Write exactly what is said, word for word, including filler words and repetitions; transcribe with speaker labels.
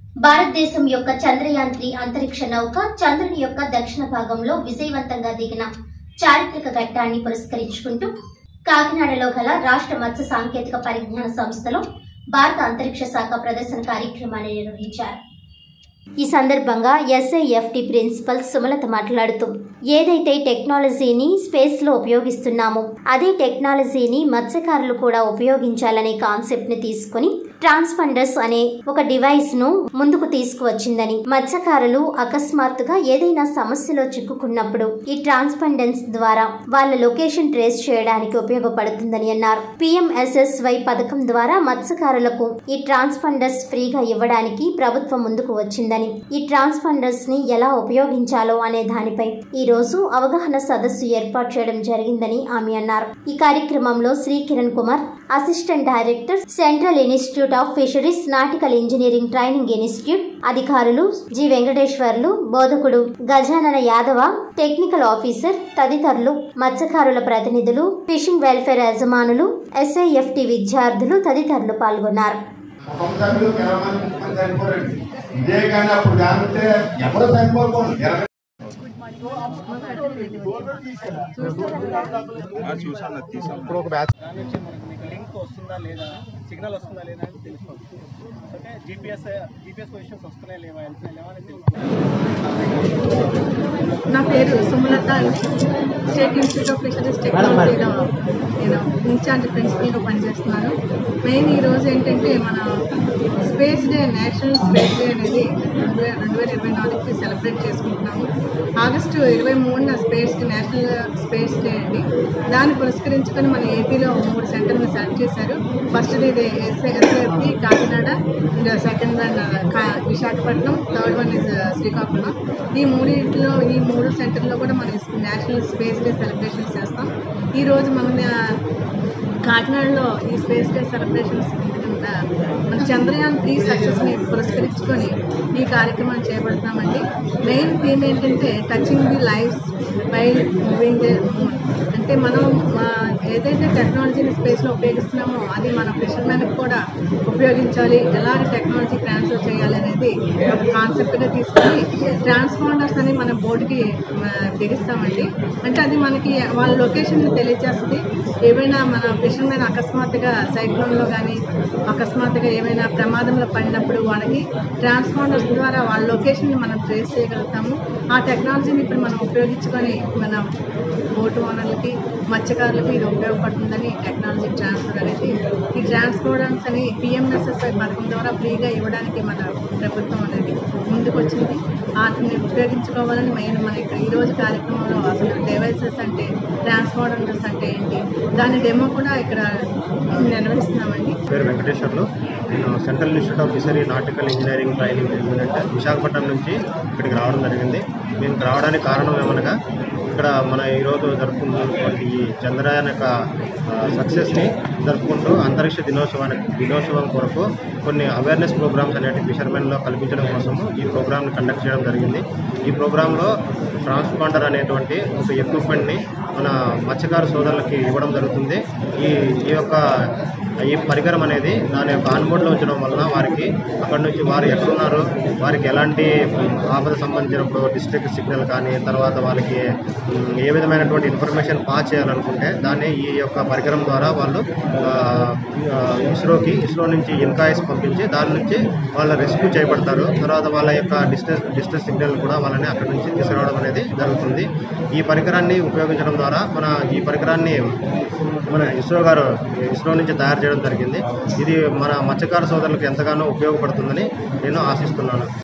Speaker 1: భారతదేశం యొక్క చంద్రయాన్ త్రీ అంతరిక్ష నౌక చంద్రుని యొక్క దక్షిణ భాగంలో విజయవంతంగా దిగిన చారిత్రక ఘట్టాన్ని పురస్కరించుకుంటూ కాకినాడలో గల రాష్ట్ర మత్స్య సాంకేతిక పరిజ్ఞాన సంస్థలో భారత అంతరిక్ష శాఖ ప్రదర్శన కార్యక్రమాన్ని నిర్వహించారు। ఈ సందర్భంగా ఎస్ఐఎఫ్టి ప్రిన్సిపల్ సుమలత మాట్లాడుతూ ఏదైతే టెక్నాలజీని స్పేస్ లో ఉపయోగిస్తున్నామో అదే టెక్నాలజీని మత్స్యకారులు కూడా ఉపయోగించాలనే కాన్సెప్ట్ ని తీసుకుని ట్రాన్స్పాండర్స్ అనే ఒక డివైస్ ను ముందుకు తీసుకువచ్చిందని, మత్స్యకారులు అకస్మాత్తుగా ఏదైనా సమస్యలో చిక్కుకున్నప్పుడు ఈ ట్రాన్స్పాండెన్స్ ద్వారా వాళ్ళ లొకేషన్ ట్రేస్ చేయడానికి ఉపయోగపడుతుందని అన్నారు। పిఎంఎస్ఎస్వై పథకం ద్వారా మత్స్యకారులకు ఈ ట్రాన్స్పాండర్స్ ఫ్రీగా ఇవ్వడానికి ప్రభుత్వం ముందుకు వచ్చిందని, ఈ ట్రాన్స్పాండర్స్ ని ఎలా ఉపయోగించాలో అనే దానిపై ఈ రోజు అవగాహన సదస్సు ఏర్పాటు చేయడం జరిగిందని ఆమె అన్నారు। ఈ కార్యక్రమంలో Shri Kiran Kumar, assistant director, central institute of fisheries nautical engineering training institute అధికారులు, జి వెంకటేశ్వర్లు, బోధకుడు గజానన యాదవ, టెక్నికల్ ఆఫీసర్ తదితరులు, మత్స్యకారుల ప్రతినిధులు, ఫిషింగ్ వెల్ఫేర్ యజమానులు, ఎస్ఐఎఫ్టి విద్యార్థులు తదితరులు పాల్గొన్నారు।
Speaker 2: సిగ్నల్ వస్తుందా లేదా అని తెలుసుకోవాలి। ఓకే, జీపీఎస్ జీపీఎస్ పొజిషన్స్ వస్తున్నాయి లేవా వెళ్తున్నాయి లేవా అని తెలుసుకోవాలి।
Speaker 3: నా పేరు Sumalatha, state institute of fisheries టెక్నాలజీలో నేను ఇన్ఛార్జ్ ప్రిన్సిపల్గా పనిచేస్తున్నాను। మెయిన్ ఈరోజు ఏంటంటే మన space day, national space day అనేది రెండు వేల ఇరవై నాలుగుకి సెలబ్రేట్ చేసుకుంటున్నాము। ఆగస్టు ఇరవై మూడున స్పేస్ నేషనల్ స్పేస్ డే అండి। దాన్ని పురస్కరించుకొని మన ఏపీలో మూడు సెంటర్లు సెలెక్ట్ చేశారు। ఫస్ట్ ఇది SI SIFT Kakinada, second one Visakhapatnam, third one is Srikakulam. ఈ మూడింటిలో ఈ మూడు సెంటర్లో కూడా మనం నేషనల్ స్పేస్ డే సెలబ్రేషన్స్ చేస్తాం। ఈరోజు మనం కాకినాడలో ఈ స్పేస్ డే సెలబ్రేషన్స్ మన చంద్రయాన్ త్రీ సక్సెస్ని పురస్కరించుకొని ఈ కార్యక్రమాన్ని చేపడతామండి। మెయిన్ థీమ్ ఏంటంటే touching the lives while moving the moon. అంటే మనం ఏదైతే టెక్నాలజీని స్పేస్లో ఉపయోగిస్తున్నామో అది మన ఫిషర్మెన్కి కూడా ఉపయోగించాలి, ఎలాంటి టెక్నాలజీ ట్రాన్స్ఫర్ చేయాలి అనేది ఒక కాన్సెప్ట్గా తీసుకొని ట్రాన్స్పాండర్స్ అని మన బోర్డుకి బిగిస్తామండి। అంటే అది మనకి వాళ్ళ లొకేషన్ని తెలియజేస్తుంది। ఏమైనా మన ఫిషర్మెన్ అకస్మాత్తుగా సైక్లోన్లో కానీ అకస్మాత్తుగా ఏమైనా ప్రమాదంలో పడినప్పుడు వాళ్ళకి ట్రాన్స్పాండర్స్ ద్వారా వాళ్ళ లొకేషన్ని మనం ట్రేస్ చేయగలుగుతాము। ఆ టెక్నాలజీని ఇప్పుడు మనం ఉపయోగించుకొని మన బోటు ఓనర్లకి, మత్స్యకారులకి ఇది ఉపయోగపడుతుందని టెక్నాలజీ ట్రాన్స్ఫర్ అనేది ఈ ట్రాన్స్పోర్టర్స్ అని పిఎంఎస్ఎస్ఐ పథకం ద్వారా ఫ్రీగా ఇవ్వడానికి మన ప్రభుత్వం అనేది ముందుకు వచ్చింది। వాటిని ఉపయోగించుకోవాలని మెయిన్ మన ఇక్కడ ఈరోజు కార్యక్రమంలో అసలు డివైసెస్ అంటే ట్రాన్స్పోర్టర్స్ అంటే ఏంటి దాని డెమో కూడా ఇక్కడ నిర్వహిస్తున్నామండి।
Speaker 4: పేరు వెంకటేశ్వర్లు, నేను central institute of fishery nautical engineering training institute Visakhapatnam నుంచి ఇక్కడికి రావడం జరిగింది। మేము రావడానికి కారణం ఏమనగా ఇక్కడ మన ఈరోజు జరుపుకున్నటువంటి ఈ చంద్రయాన్ యొక్క సక్సెస్ని జరుపుకుంటూ అంతరిక్ష దినోత్సవానికి దినోత్సవం కొరకు కొన్ని అవేర్నెస్ ప్రోగ్రామ్స్ అనేవి ఫిషర్మెన్లో కల్పించడం కోసము ఈ ప్రోగ్రామ్ని కండక్ట్ చేయడం జరిగింది। ఈ ప్రోగ్రాంలో ట్రాన్స్పాండర్ అనేటువంటి ఒక ఎక్విప్మెంట్ని మన మత్స్యకార సోదరులకి ఇవ్వడం జరుగుతుంది। ఈ ఈ యొక్క ఈ పరికరం అనేది దాని యొక్క ఆన్బోర్డ్లో ఉంచడం వలన వారికి అక్కడి నుంచి వారు ఎక్కడున్నారు, వారికి ఎలాంటి ఆపద సంబంధించినప్పుడు డిస్ట్రిక్ట్ సిగ్నల్ కానీ తర్వాత వాళ్ళకి ఏ విధమైనటువంటి ఇన్ఫర్మేషన్ పాస్ చేయాలనుకుంటే దాన్ని ఈ యొక్క పరికరం ద్వారా వాళ్ళు ఇస్రోకి ఇస్రో నుంచి ఇన్కాయిస్ పంపించి దాని నుంచి వాళ్ళ రెస్క్యూ చేయబడతారు। తర్వాత వాళ్ళ యొక్క డిస్టెన్స్ డిస్టెన్స్ సిగ్నల్ కూడా వాళ్ళని అక్కడి నుంచి తీసుకురావడం అనేది జరుగుతుంది। ఈ పరికరాన్ని ఉపయోగించడం ద్వారా మన ఈ పరికరాన్ని మన ఇస్రో గారు ఇస్రో నుంచి తయారు చేయడం జరిగింది। ఇది మన మత్స్యకార సోదరులకు ఎంతగానో ఉపయోగపడుతుందని నేను ఆశిస్తున్నాను।